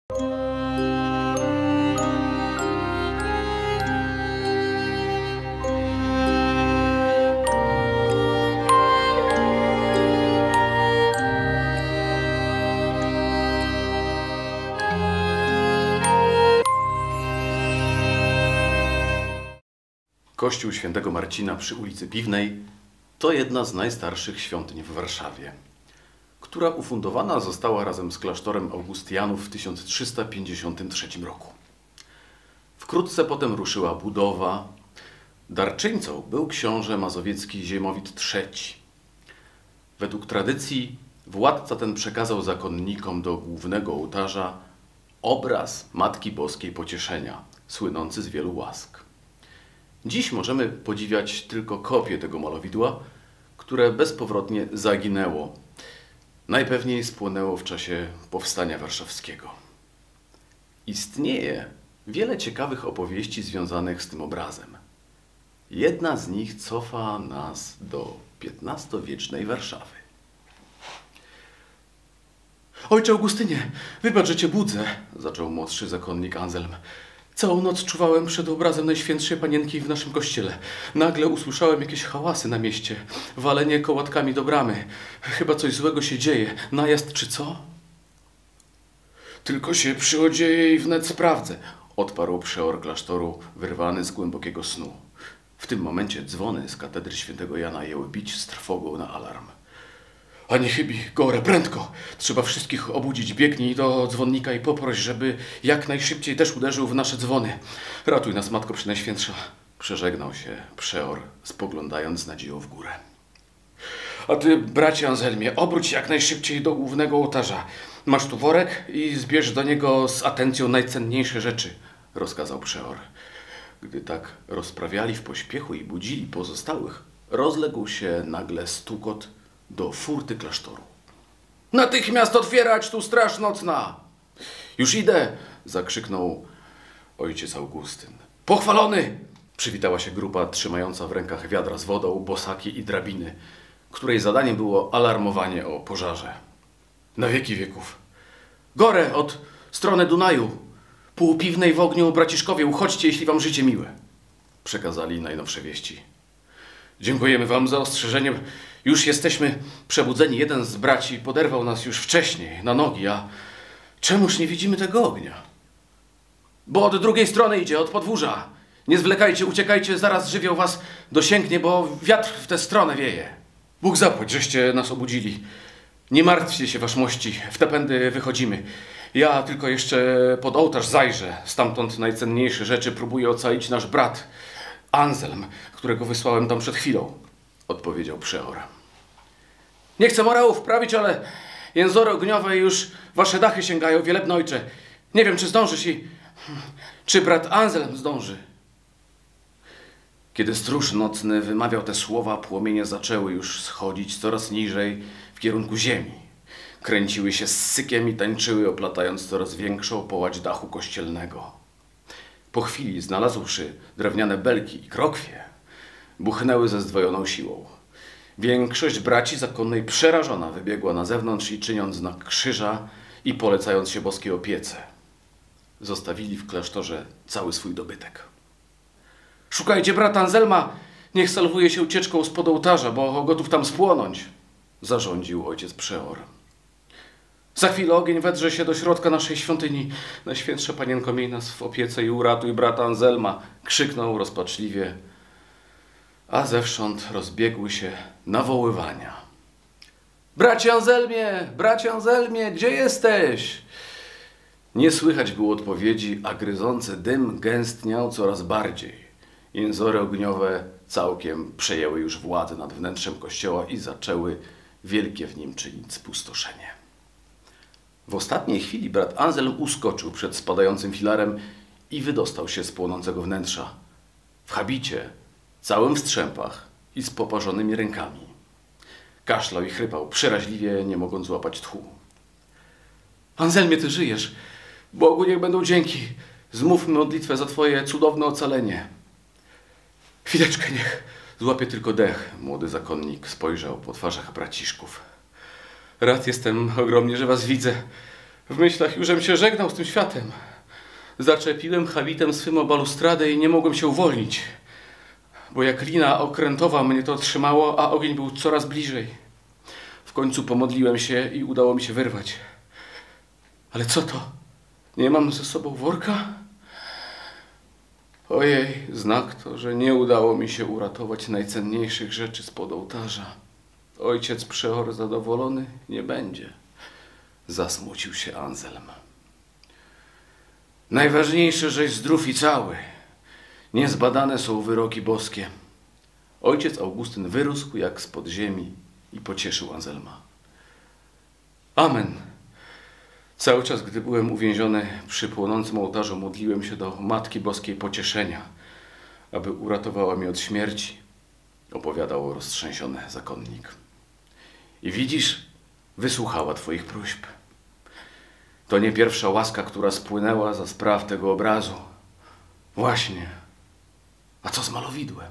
Kościół Świętego Marcina przy ulicy Piwnej to jedna z najstarszych świątyń w Warszawie, która ufundowana została razem z klasztorem Augustianów w 1353 roku. Wkrótce potem ruszyła budowa. Darczyńcą był książę mazowiecki Ziemowit III. Według tradycji władca ten przekazał zakonnikom do głównego ołtarza obraz Matki Boskiej Pocieszenia, słynący z wielu łask. Dziś możemy podziwiać tylko kopię tego malowidła, które bezpowrotnie zaginęło. Najpewniej spłonęło w czasie Powstania Warszawskiego. Istnieje wiele ciekawych opowieści związanych z tym obrazem. Jedna z nich cofa nas do XV-wiecznej Warszawy. Ojcze Augustynie, wybacz, że cię budzę, zaczął młodszy zakonnik Anselm. Całą noc czuwałem przed obrazem Najświętszej Panienki w naszym kościele. Nagle usłyszałem jakieś hałasy na mieście, walenie kołatkami do bramy. Chyba coś złego się dzieje. Najazd czy co? Tylko się przyodzieję i wnet sprawdzę, odparł przeor klasztoru, wyrwany z głębokiego snu. W tym momencie dzwony z katedry świętego Jana jęły bić z trwogą na alarm. A nie chybi, Gore, prędko! Trzeba wszystkich obudzić. Biegnij do dzwonnika i poproś, żeby jak najszybciej też uderzył w nasze dzwony. Ratuj nas, Matko Przenajświętsza. Przeżegnał się przeor, spoglądając z nadzieją w górę. A ty, bracie Anselmie, obróć jak najszybciej do głównego ołtarza. Masz tu worek i zbierz do niego z atencją najcenniejsze rzeczy, rozkazał przeor. Gdy tak rozprawiali w pośpiechu i budzili pozostałych, rozległ się nagle stukot do furty klasztoru. Natychmiast otwierać, tu straż nocna! Już idę! Zakrzyknął ojciec Augustyn. Pochwalony! Przywitała się grupa trzymająca w rękach wiadra z wodą, bosaki i drabiny, której zadaniem było alarmowanie o pożarze. Na wieki wieków. Gore, od strony Dunaju. Pół Piwnej w ogniu, braciszkowie, uchodźcie, jeśli wam życie miłe. Przekazali najnowsze wieści. Dziękujemy wam za ostrzeżenie. Już jesteśmy przebudzeni. Jeden z braci poderwał nas już wcześniej na nogi, a czemuż nie widzimy tego ognia? Bo od drugiej strony idzie, od podwórza. Nie zwlekajcie, uciekajcie, zaraz żywioł was dosięgnie, bo wiatr w tę stronę wieje. Bóg zapłać, żeście nas obudzili. Nie martwcie się, wasz mości, w te pędy wychodzimy. Ja tylko jeszcze pod ołtarz zajrzę. Stamtąd najcenniejsze rzeczy próbuje ocalić nasz brat Anselm, którego wysłałem tam przed chwilą, odpowiedział przeor. Nie chcę morałów prawić, ale jęzory ogniowe już wasze dachy sięgają, wielebny ojcze. Nie wiem, czy zdążysz i czy brat Anselm zdąży. Kiedy stróż nocny wymawiał te słowa, płomienie zaczęły już schodzić coraz niżej w kierunku ziemi. Kręciły się z sykiem i tańczyły, oplatając coraz większą połać dachu kościelnego. Po chwili, znalazłszy drewniane belki i krokwie, buchnęły ze zdwojoną siłą. Większość braci zakonnej przerażona wybiegła na zewnątrz i czyniąc znak krzyża i polecając się boskiej opiece, zostawili w klasztorze cały swój dobytek. Szukajcie brata Anselma, niech salwuje się ucieczką spod ołtarza, bo gotów tam spłonąć, zarządził ojciec przeor. Za chwilę ogień wedrze się do środka naszej świątyni. Najświętsza Panienko, miej nas w opiece i uratuj brata Anselma, krzyknął rozpaczliwie, a zewsząd rozbiegły się nawoływania. Bracie Anselmie, gdzie jesteś? Nie słychać było odpowiedzi, a gryzący dym gęstniał coraz bardziej. Jęzory ogniowe całkiem przejęły już władzę nad wnętrzem kościoła i zaczęły wielkie w nim czynić spustoszenie. W ostatniej chwili brat Anselm uskoczył przed spadającym filarem i wydostał się z płonącego wnętrza. W habicie, całym w strzępach i z poparzonymi rękami. Kaszlał i chrypał, przeraźliwie nie mogąc złapać tchu. Anselmie, ty żyjesz. Bogu niech będą dzięki. Zmówmy modlitwę za twoje cudowne ocalenie. Chwileczkę, niech złapie tylko dech. Młody zakonnik spojrzał po twarzach braciszków. Rad jestem ogromnie, że was widzę. W myślach jużem się żegnał z tym światem. Zaczepiłem habitem swym o balustradę i nie mogłem się uwolnić, bo jak lina okrętowa mnie to trzymało, a ogień był coraz bliżej. W końcu pomodliłem się i udało mi się wyrwać. Ale co to? Nie mam ze sobą worka? Ojej, znak to, że nie udało mi się uratować najcenniejszych rzeczy spod ołtarza. Ojciec przeor zadowolony nie będzie. Zasmucił się Anselm. Najważniejsze, żeś zdrów i cały. Niezbadane są wyroki boskie. Ojciec Augustyn wyrósł jak spod ziemi i pocieszył Anselma. Amen. Cały czas, gdy byłem uwięziony przy płonącym ołtarzu, modliłem się do Matki Boskiej Pocieszenia, aby uratowała mnie od śmierci, opowiadał roztrzęsiony zakonnik. I widzisz, wysłuchała twoich próśb. To nie pierwsza łaska, która spłynęła za spraw tego obrazu. Właśnie. A co z malowidłem?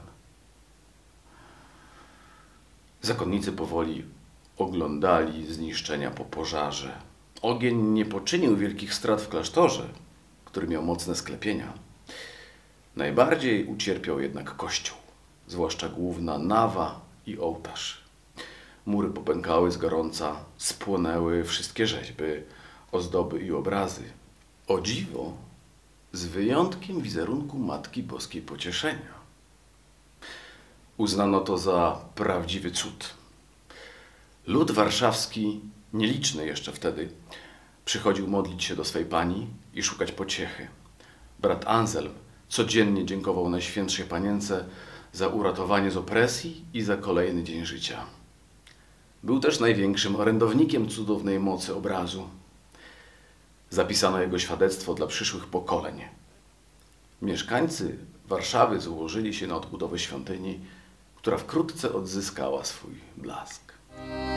Zakonnicy powoli oglądali zniszczenia po pożarze. Ogień nie poczynił wielkich strat w klasztorze, który miał mocne sklepienia. Najbardziej ucierpiał jednak kościół, zwłaszcza główna nawa i ołtarz. Mury popękały z gorąca, spłonęły wszystkie rzeźby, ozdoby i obrazy. O dziwo, z wyjątkiem wizerunku Matki Boskiej Pocieszenia. Uznano to za prawdziwy cud. Lud warszawski, nieliczny jeszcze wtedy, przychodził modlić się do swej Pani i szukać pociechy. Brat Anselm codziennie dziękował Najświętszej Panience za uratowanie z opresji i za kolejny dzień życia. Był też największym orędownikiem cudownej mocy obrazu. Zapisano jego świadectwo dla przyszłych pokoleń. Mieszkańcy Warszawy złożyli się na odbudowę świątyni, która wkrótce odzyskała swój blask.